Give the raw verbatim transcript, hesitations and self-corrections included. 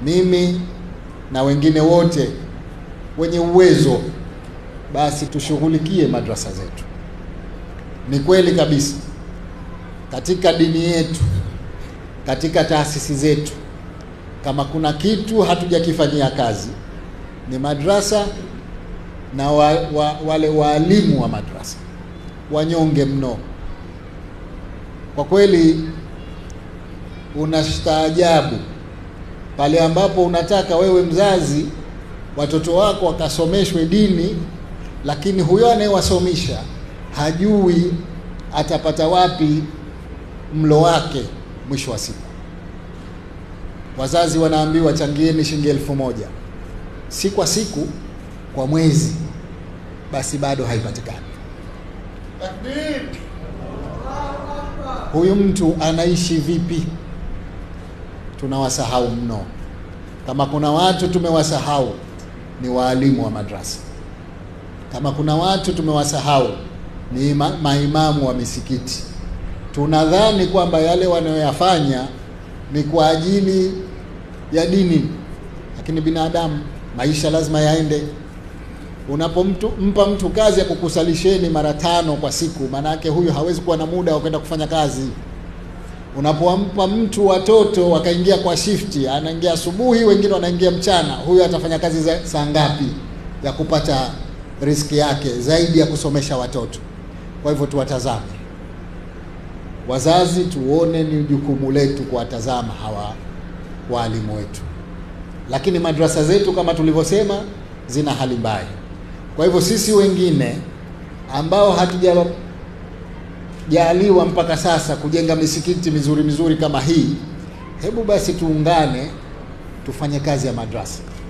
mimi na wengine wote wenye uwezo, basi tushughulikie madrasa zetu. Ni kweli kabisa, katika dini yetu, katika taasisi zetu, kama kuna kitu hatujakifanyia kazi ni madrasa na wa, wa, wale waalimu wa madrasa wanyonge mno. Kwa kweli unastaajabu pale ambapo unataka wewe mzazi watoto wako wakasomeshwe dini, lakini huyo anayewasomesha hajui atapata wapi mlo wake mwisho wa siku. Wazazi wanaambiwa changieni shilingi elfu moja si kwa siku, kwa mwezi, basi bado haipatikani. Huyu mtu anaishi vipi? Tunawasahau mno. Kama kuna watu tumewasahau ni waalimu wa madrasa. Kama kuna watu tumewasahau ni ma maimamu wa misikiti. Tunadhani kwamba yale wanayoyafanya ni kwa ajili ya dini, lakini binadamu, maisha lazima yaende. Unapomtu mpa mtu kazi ya kukusalisheni mara tano kwa siku, manake huyu hawezi kuwa na muda wa kwenda kufanya kazi. Unapompa mtu watoto wakaingia kwa shifti, anaingia asubuhi, wengine wanaingia mchana, huyu atafanya kazi saa ngapi ya kupata riziki yake zaidi ya kusomesha watoto? Kwa hivyo tuwatazame wazazi, tuone ni jukumu letu kuwatazama hawa walimu wetu. Lakini madrasa zetu kama tulivyosema zina hali mbaya. Kwa hivyo sisi wengine ambao hatujajaliwa mpaka sasa kujenga misikiti mizuri mizuri kama hii, hebu basi tuungane tufanye kazi ya madrasa.